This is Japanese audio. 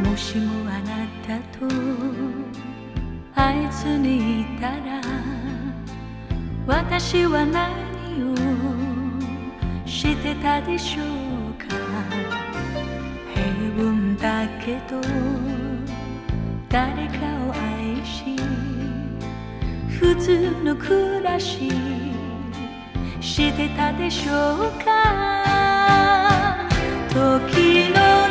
もしもあなたと会えずにいたら、私は何をしてたでしょうか。平凡だけど誰かを愛し、普通の暮らししてたでしょうか。時の